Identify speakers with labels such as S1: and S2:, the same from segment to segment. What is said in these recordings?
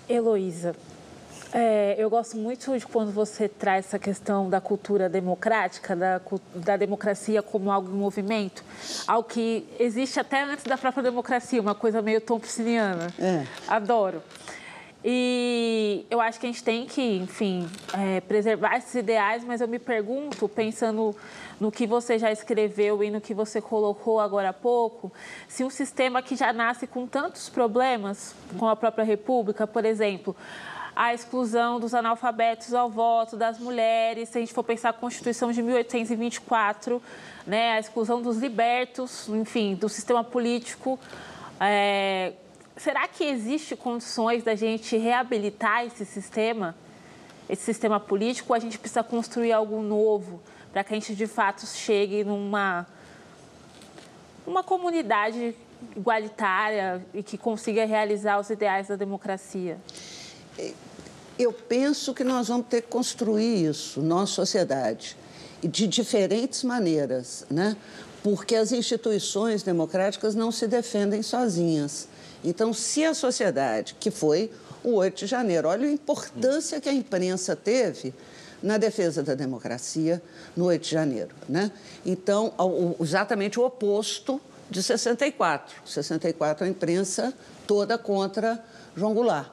S1: Heloísa, eu gosto muito de quando você traz essa questão da cultura democrática, da democracia como algo em movimento, algo que existe até antes da própria democracia, uma coisa meio thompsoniana. Adoro. E eu acho que a gente tem que, enfim, preservar esses ideais, mas eu me pergunto, pensando no que você já escreveu e no que você colocou agora há pouco, se um sistema que já nasce com tantos problemas, com a própria República, por exemplo, a exclusão dos analfabetos ao voto, das mulheres, se a gente for pensar a Constituição de 1824, né, a exclusão dos libertos, enfim, do sistema político. Será que existe condições da gente reabilitar esse sistema político, ou a gente precisa construir algo novo para que a gente, de fato, chegue numa comunidade igualitária e que consiga realizar os ideais da democracia?
S2: Eu penso que nós vamos ter que construir isso, nossa sociedade, de diferentes maneiras, né? Porque as instituições democráticas não se defendem sozinhas. Então, se a sociedade, que foi o 8 de janeiro, olha a importância que a imprensa teve na defesa da democracia no 8 de janeiro, né? Então, exatamente o oposto de 64. 64, a imprensa toda contra João Goulart.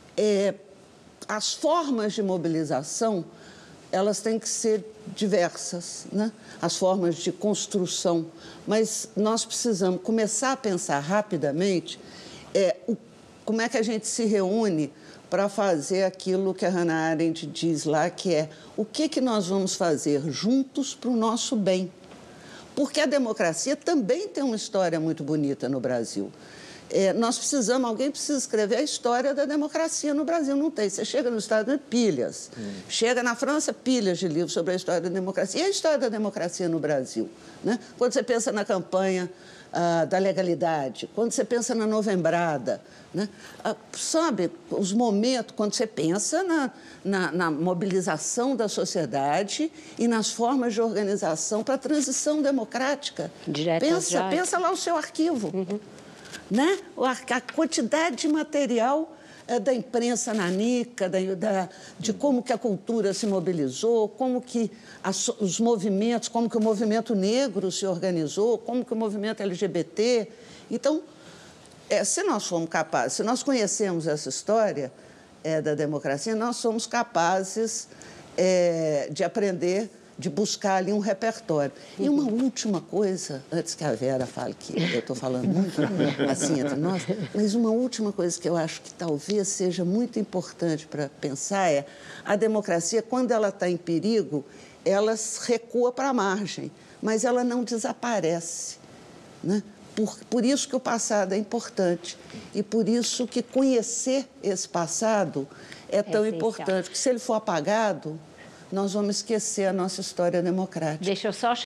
S2: As formas de mobilização, elas têm que ser diversas, né? As formas de construção, mas nós precisamos começar a pensar rapidamente como é que a gente se reúne para fazer aquilo que a Hannah Arendt diz lá, que é o que nós vamos fazer juntos para o nosso bem. Porque a democracia também tem uma história muito bonita no Brasil. Alguém precisa escrever a história da democracia no Brasil, não tem. Você chega nos Estados Unidos, pilhas. Chega na França, pilhas de livros sobre a história da democracia. E a história da democracia no Brasil, né? Quando você pensa na campanha da legalidade, quando você pensa na novembrada, né? Sabe, os momentos, quando você pensa na mobilização da sociedade e nas formas de organização para a transição democrática. Pensa lá o seu arquivo. Né? A quantidade de material da imprensa nanica, de como que a cultura se mobilizou, como que os movimentos, como que o movimento negro se organizou, como que o movimento LGBT. Então, se nós formos capazes, se nós conhecemos essa história da democracia, nós somos capazes de aprender, de buscar ali um repertório. E uma última coisa, antes que a Vera fale que eu estou falando muito assim entre nós, mas uma última coisa que eu acho que talvez seja muito importante para pensar a democracia, quando ela está em perigo, ela recua para a margem, mas ela não desaparece, né? Por isso que o passado é importante e por isso que conhecer esse passado é tão importante, porque se ele for apagado, nós vamos esquecer a nossa história democrática.
S3: Deixa eu só